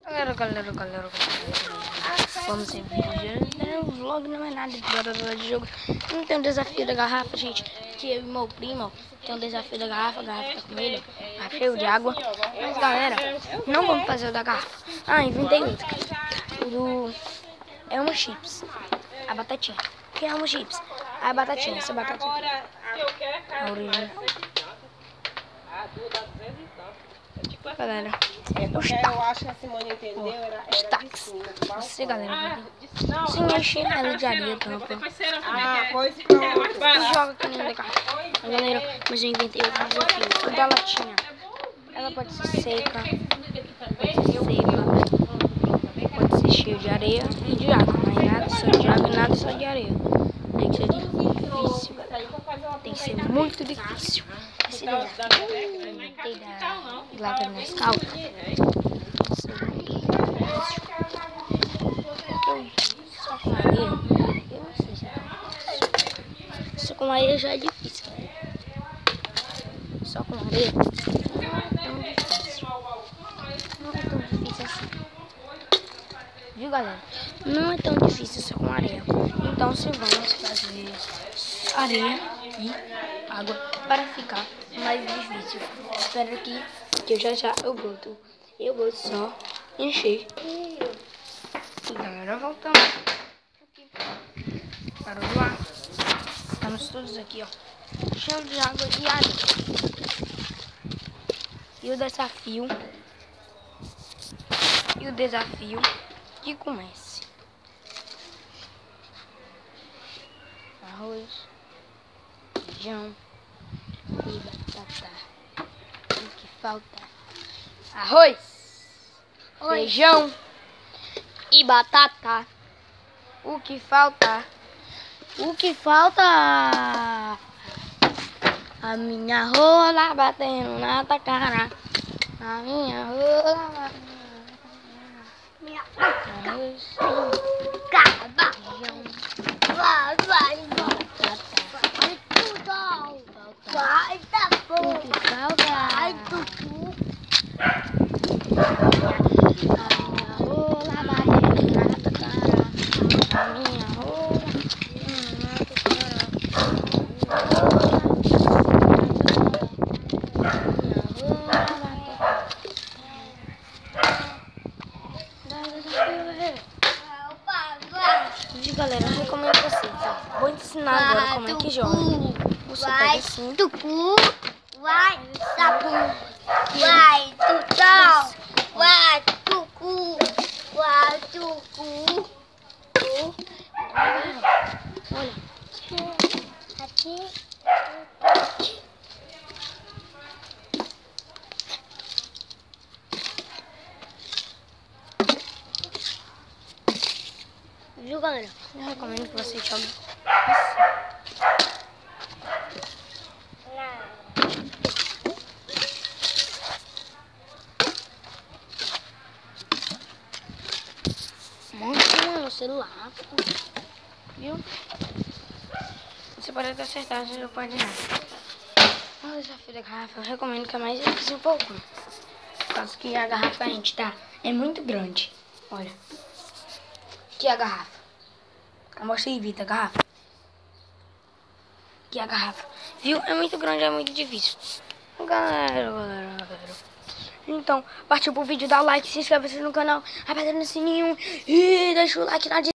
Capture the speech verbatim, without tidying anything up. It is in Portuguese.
Galera, galera, galera, galera. Vamos em vídeo. O vlog não é nada de barulho de jogo. Não tem um desafio da garrafa, gente. Que eu e meu primo tem um desafio da garrafa. A garrafa tá com medo. Tá cheio de água. Mas galera, não vamos fazer o da garrafa. Ah, inventei outro. O do Elmo Chips. A batatinha. Que é Elmo Chips? A batatinha, essa batatinha. A original. Galera, os eu acho que a Simone entendeu, era, os era táxis. Você, galera, sem encher ela de areia tampa. Ah, pois pronto. E joga aqui no carro. Galera, mas eu inventei outro desafio. O da latinha. Ela pode ser seca, pode ser seca, pode ser cheia de areia e de água. Mas nada só de água e nada só de areia. Tem que ser difícil, galera. Tem que ser muito difícil. Esse desafio eu inventei da lata de Nescau. Só com areia, eu não sei se é difícil. Só com areia já é difícil. Só com areia não é tão difícil. Não é tão difícil assim. Viu, galera? Não é tão difícil só com areia. Então, se vamos fazer areia e água para ficar mais difícil. Espera aqui, que eu já já eu volto. Eu vou só encher. E galera, voltamos aqui para o ar. Estamos todos aqui, ó, cheio de água e areia. E o desafio E o desafio que comece. Arroz, feijão e batata. O que falta? Arroz, Oi. feijão e batata. O que falta? O que falta? A minha rola batendo na tua cara. A minha rola batendo. Minha arroz, feijão. Vai, vai, vai tudo. Vai, tá bom. O que falta? Vai tudo. A minha rola batendo na tua cara. A minha rola batendo na tua cara. A minha rola batendo. Galera, eu recomendo vocês. Ó. Vou ensinar agora como é que joga. Você pega assim. Tucu, vai, sapu, vai, tutão, vai, tucu, vai, tucu. Olha. Aqui. Viu, galera? Eu recomendo que vocês joguem assim. Muito no celular. Viu? Você pode até acertar, você não pode não. O desafio da garrafa eu recomendo que é mais difícil um pouco. Por causa que a garrafa a gente tá é muito grande. Olha. Aqui é a garrafa. Mostra aí, Vitor, a garrafa. Aqui é a garrafa. Viu? É muito grande, é muito difícil. Galera, galera, galera. Então, partiu pro vídeo, dá o like, se inscreve no canal, aperta no sininho e deixa o like na